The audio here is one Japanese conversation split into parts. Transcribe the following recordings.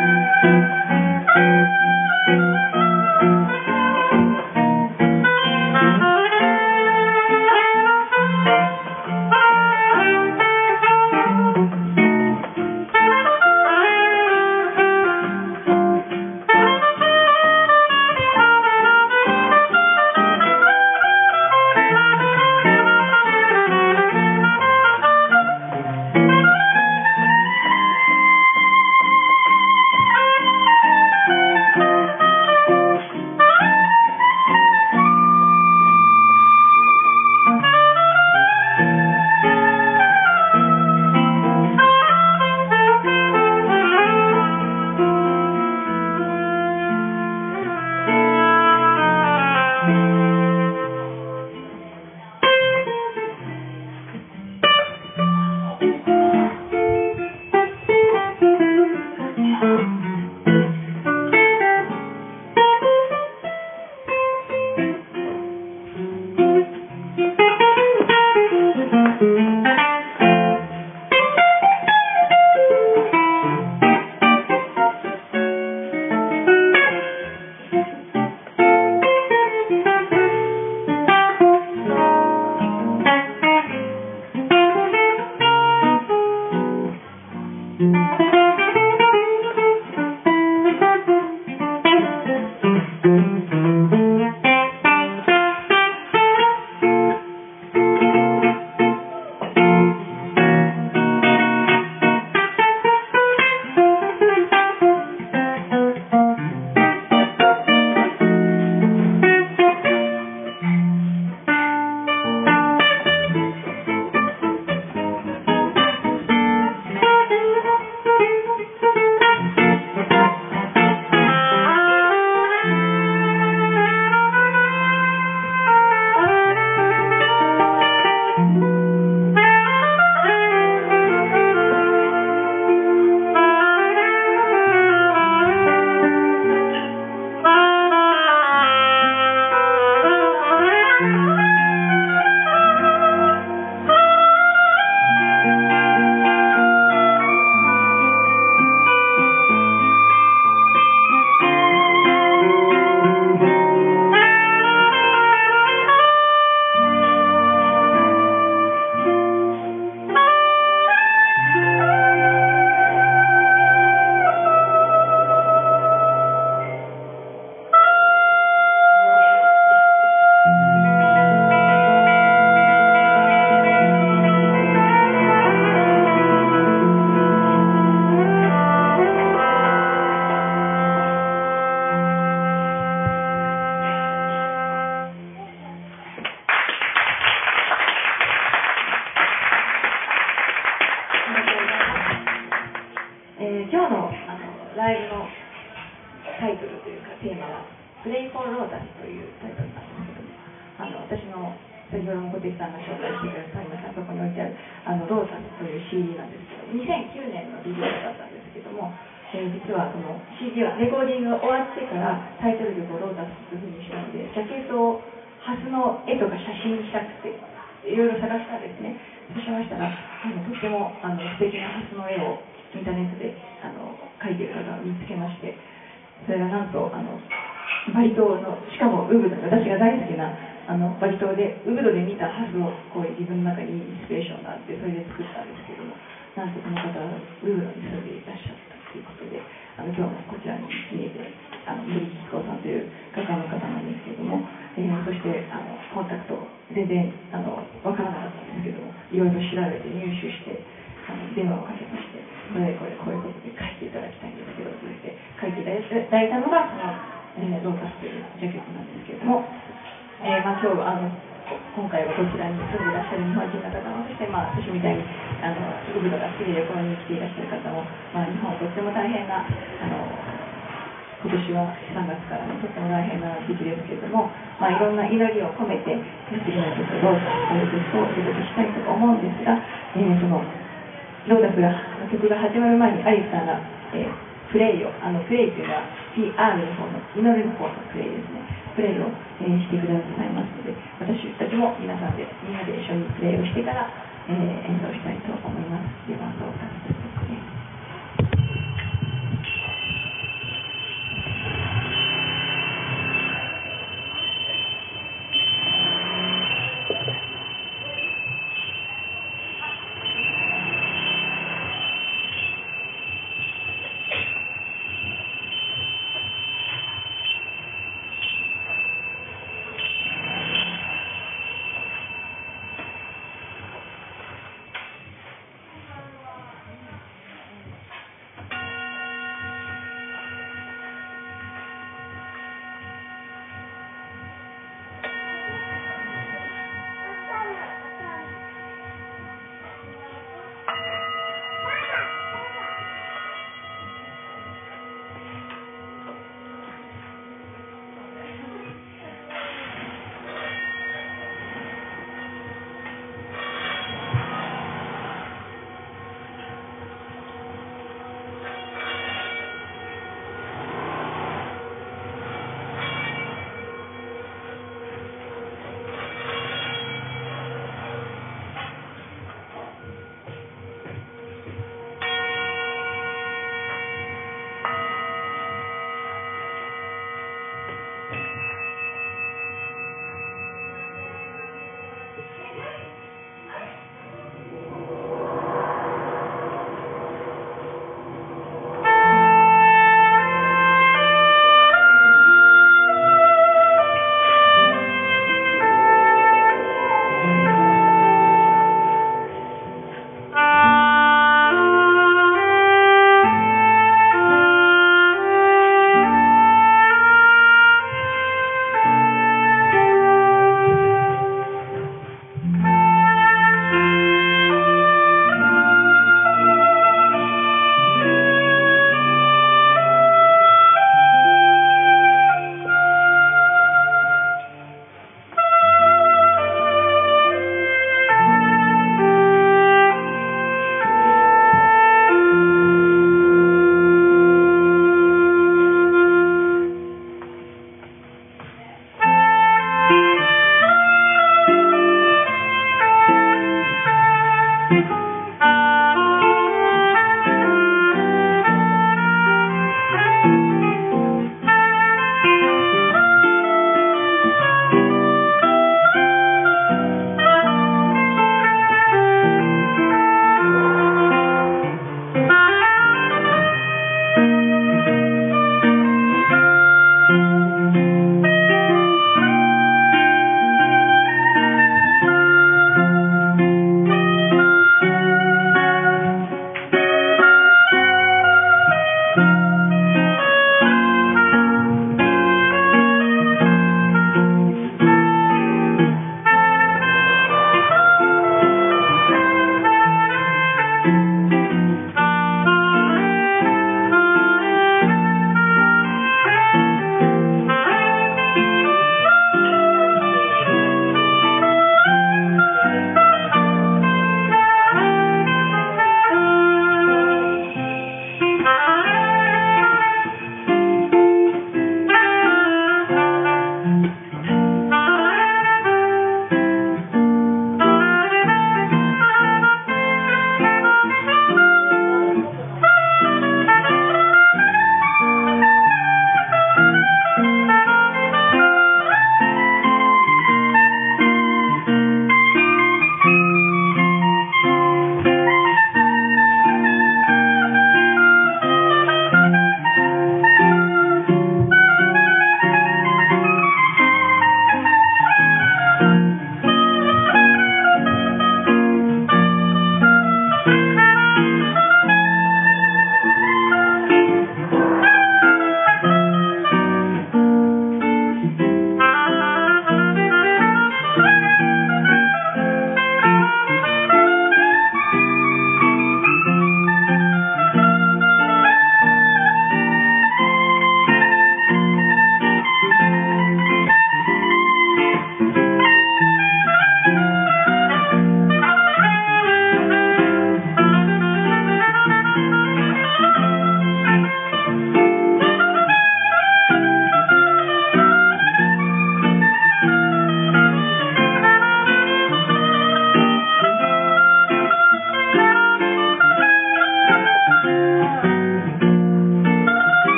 今日のライブのタイトルというかテーマは「プレイフォーロータス」というタイトルなんですけども、私の先ほども小関さんが紹介してくれた今そこに置いてあるロータスという CD なんですけど、2009年のリリースだったんですけども、実はその CD はレコーディングが終わってからタイトル曲をロータスというふうにしたので、ジャケットをハスの絵とか写真にしたくていろいろ探したんですね。そうしましたらとっても素敵なハスの絵をインターネットで描いている方を見つけまして、それがなんとバリ島の、しかもウブド、私が大好きなバリ島でウブドで見たハスをこう自分の中にインスピレーションがあって、それで作ったんですけども、なんとこの方はウブドに住んでいらっしゃったということで、今日もこちらに見えて森吉子さんという画家の方なんですけども、そしてコンタクト全然わからなかったんですけども、いろいろ調べて入手して電話をかけまして、こういうことで書いていただきたいんですけどと言って書いていただいたのがその、ロータスというジャケットなんですけれども、今日今回はこちらに住んでいらっしゃる日本人の方も、そして私みたいにウブドが好きで旅行に来ていらっしゃる方も、日本とっても大変な今年は3月からとっても大変な時期ですけれども、いろんな祈りを込めて次の曲ロータスという曲をお届けしたいと思うんですが、そのロータスの曲が始まる前にアリスさんが、プレイをプレイというのは PR の方の祈りの方のプレイですね、プレイを、してくださいますので、私たちもみんなで一緒にプレイをしてから、演奏したいと思います。ではロータスですね。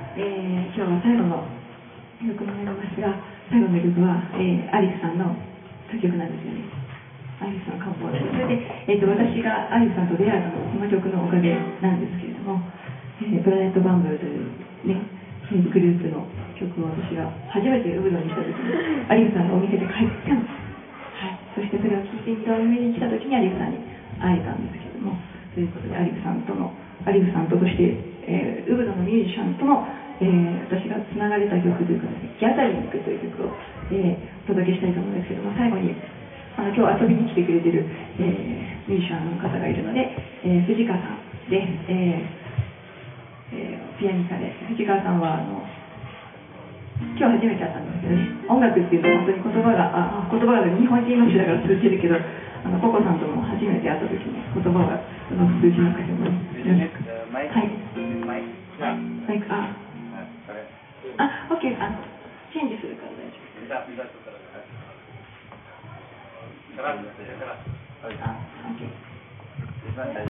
今日は最後の曲になりますが、最後の曲は、アリスさんの作曲なんですよね。アリスさんの漢方です。それで、私がアリスさんと出会ったのはこの曲のおかげなんですけれども、プラネットバンブルというね、グループの曲を私が初めてウブドにした時にアリスさんのお店で買い付けたんです。はい、そしてそれを聴いて2度目に来た時にアリスさんに会えたんですけども、ということでアリスさんとそして、ウブドのミュージシャンとの、私がつながれた曲というかですね、ギャザリングという曲を、お届けしたいと思うんですけども、最後に今日遊びに来てくれてる、ミュージシャンの方がいるので、藤川さんです。ピアニカで藤川さんは今日初めて会ったんですけどね、音楽っていうと本当に言葉が日本人の人だから通じるけど、ココさんとも初めて会った時に言葉が通じなくても、はい、マイク、OK、チェンジするから大丈夫。OK。